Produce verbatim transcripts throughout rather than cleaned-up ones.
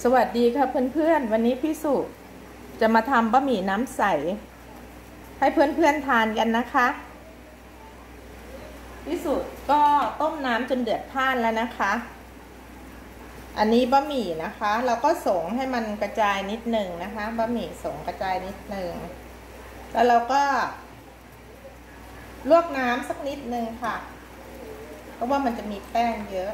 สวัสดีค่ะเพื่อนๆวันนี้พี่สุจะมาทำบะหมี่น้ำใสให้เพื่อนๆทานกันนะคะพี่สุก็ต้มน้ำจนเดือดพล่านแล้วนะคะอันนี้บะหมี่นะคะเราก็สงให้มันกระจายนิดหนึ่งนะคะบะหมี่สงกระจายนิดหนึ่งแล้วเราก็ลวกน้ำสักนิดหนึ่งค่ะเพราะว่ามันจะมีแป้งเยอะ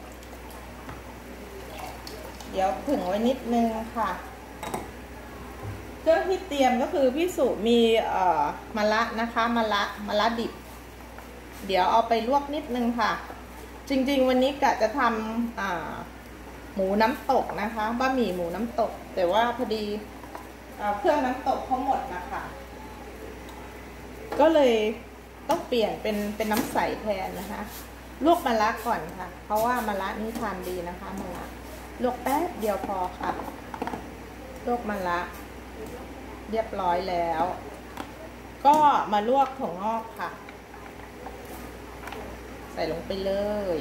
เดี๋ยวผึ่งไว้นิดนึงค่ะเครื่องที่เตรียมก็คือพี่สุมีเอ่อมะระนะคะมะระมะระดิบเดี๋ยวเอาไปลวกนิดนึงค่ะจริงๆวันนี้กะจะทำอ่าหมูน้ำตกนะคะบะหมี่หมูน้ำตกแต่ว่าพอดีเครื่องน้ำตกเขาหมดนะคะก็เลยต้องเปลี่ยนเป็นเป็นน้ำใสแทนนะคะลวกมะระก่อนค่ะเพราะว่ามะระนี่ทานดีนะคะมะระลวกแป๊บเดียวพอค่ะลวกมะระเรียบร้อยแล้วก็มาลวกถั่วงอกค่ะใส่ลงไปเลย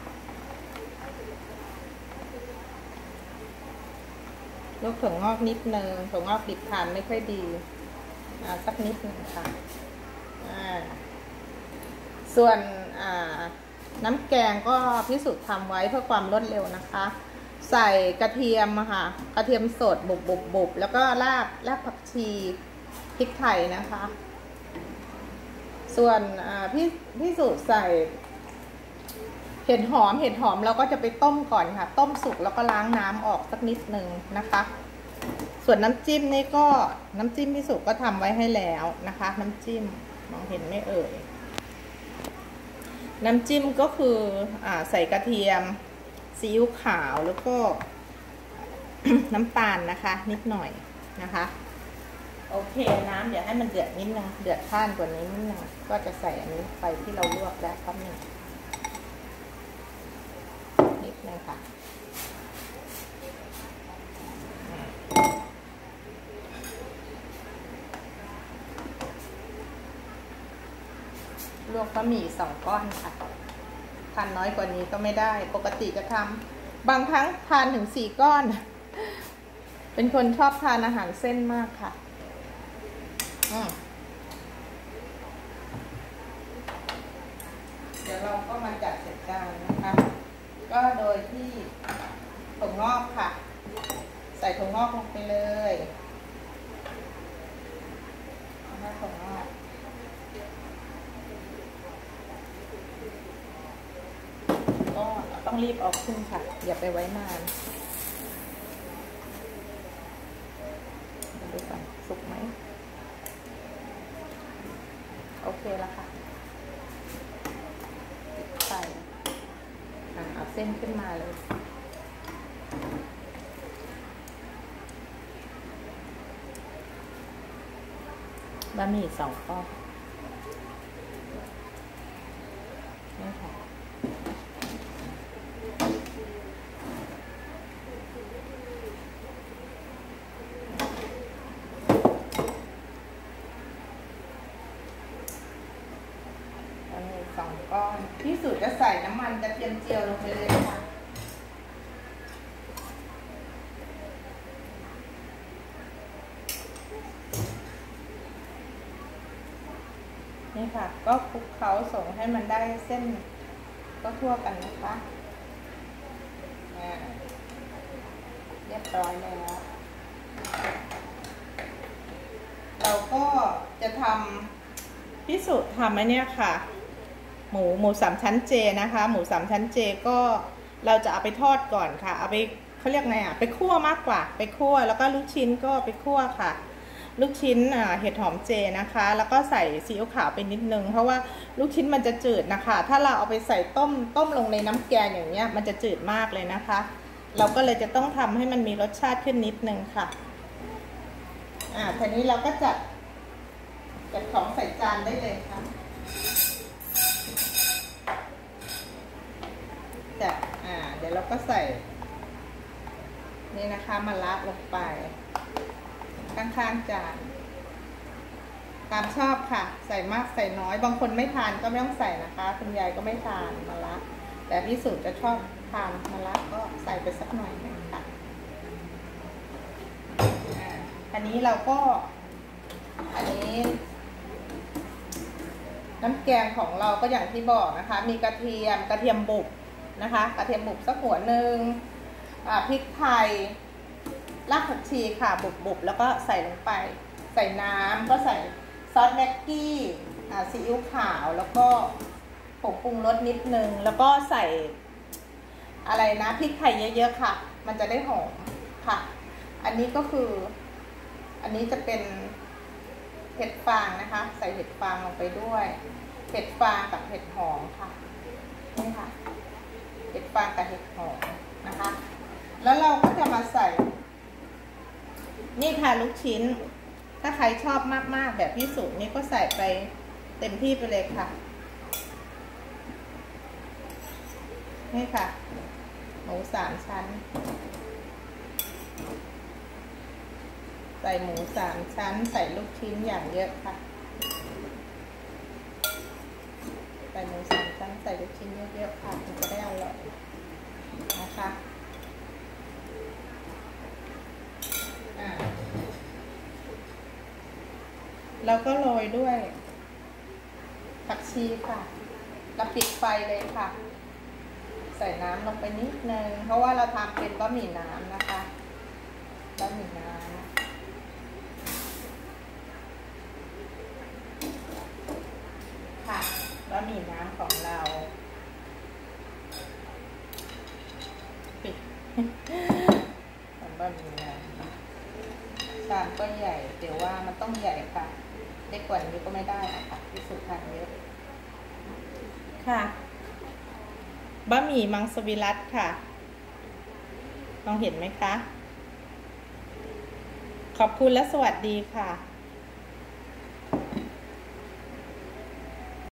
ลวกถั่วงอกนิดนึงถั่วงอกดิบทานไม่ค่อยดีอ่าสักนิดนึงค่ะอ่าส่วนอ่าน้ำแกงก็พิสูจน์ทำไว้เพื่อความรวดเร็วนะคะใส่กระเทียมค่ะกระเทียมสดบุบบุบบุบแล้วก็รากรากผักชีพริกไทยนะคะส่วนพี่พี่สูตรใส่เห็ดหอมเห็ดหอมเราก็จะไปต้มก่อนค่ะต้มสุกแล้วก็ล้างน้ำออกสักนิดนึงนะคะส่วนน้ำจิ้มนี่ก็น้ำจิ้มพี่สูตรก็ทำไว้ให้แล้วนะคะน้ำจิ้มมองเห็นไม่เอ่ยน้ำจิ้มก็คืออ่าใส่กระเทียมซีอิ๊วขาวแล้วก็ น้ำตาลนะคะนิดหน่อยนะคะโอเคน้ำเดี๋ยวให้มันเดือดนิดนึงเดือดข้นกว่านี้นิดนึงก็จะใส่อันนี้ไปที่เราลวกแล้วครับนี่นิดนึงค่ะลวกบะหมี่สองก้อนค่ะทานน้อยกว่านี้ก็ไม่ได้ปกติจะทำบางครั้งทานถึงสี่ก้อนเป็นคนชอบทานอาหารเส้นมากค่ะอืมเดี๋ยวเราก็มาจัดเสร็จจานนะคะก็โดยที่ถั่วงอกค่ะใส่ถั่วงอกลงไปเลยนะคะถั่วงอกก็ต้องรีบออกขึ้นค่ะอย่าไปไว้นานดูก่อนสุกไหมโอเคแล้วค่ะปิดไฟเอาเส้นขึ้นมาเลยบะหมี่สองก้อนนี่ค่ะสองก้อนพี่สุดจะใส่น้ำมันกระเทียมเจียวลงไปเลยค่ะนี่ค่ะก็คลุกเคล้าส่งให้มันได้เส้นก็ทั่วกันนะคะเรียบร้อยแล้วเราก็จะทำพี่สุดทำไอ้นี่ค่ะหมูหมูสามชั้นเจนะคะหมูสามชั้นเจก็เราจะเอาไปทอดก่อนค่ะเอาไปเขาเรียกไงอ่ะไปคั่วมากกว่าไปคั่วแล้วก็ลูกชิ้นก็ไปคั่วค่ะลูกชิ้นอ่าเห็ดหอมเจนะคะแล้วก็ใส่ซีอิ๊วขาวไปนิดนึงเพราะว่าลูกชิ้นมันจะจืดนะคะถ้าเราเอาไปใส่ต้มต้มลงในน้ำแกงอย่างเงี้ยมันจะจืดมากเลยนะคะเราก็เลยจะต้องทำให้มันมีรสชาติขึ้นนิดนึงค่ะอ่าทีนี้เราก็จัดจัดของใส่จานได้เลยค่ะจัดอ่าเดี๋ยวเราก็ใส่นี่นะคะมะระลงไปข้างๆจานตามชอบค่ะใส่มากใส่น้อยบางคนไม่ทานก็ไม่ต้องใส่นะคะคุณยายก็ไม่ทานมะระแต่พี่สุจะชอบทานมะระก็ใส่ไปสักหน่อยนึงค่ะ ออันนี้เราก็อันนี้น้ำแกงของเราก็อย่างที่บอกนะคะมีกระเทียมกระเทียมบุบนะคะกระเทียมบุบสักหัวหนึ่งพริกไทยรากผักชีค่ะบุบๆแล้วก็ใส่ลงไปใส่น้ำก็ใส่ซอสแม็กกี้ซีอิ๊วขาวแล้วก็ผงปรุงรสนิดนึงแล้วก็ใส่อะไรนะพริกไทยเยอะๆค่ะมันจะได้หอมค่ะอันนี้ก็คืออันนี้จะเป็นเห็ดฟางนะคะใส่เห็ดฟางลงไปด้วยเห็ดฟางกับเห็ดหอมค่ะนี่ค่ะเห็ดฟางกับเห็ดหอมนะคะแล้วเราก็จะมาใส่นี่ค่ะลูกชิ้นถ้าใครชอบมากๆแบบพี่สุนี่ก็ใส่ไปเต็มที่ไปเลยค่ะนี่ค่ะหมูสามชั้นใส่หมูสามชั้นใส่ลูกชิ้นอย่างเยอะค่ะใส่หมูสามชั้นใส่ลูกชิ้นเยอะๆค่ะมันจะได้อร่อยนะคะเราก็โรยด้วยผักชีค่ะแล้วปิดไฟเลยค่ะใส่น้ำลงไปนิดนึงเพราะว่าเราทำเป็นบะหมี่น้ำนะคะบะหมี่น้ำค่ะบะหมี่น้ำของเราปิดบะหมี่น้ำชามก็ใหญ่เดี๋ยวว่ามันต้องใหญ่ค่ะเล็กกว่านี้ก็ไม่ได้ค่ะที่สุดทานเยอะค่ะบะหมี่มังสวิรัติค่ะมองเห็นไหมคะขอบคุณและสวัสดีค่ะ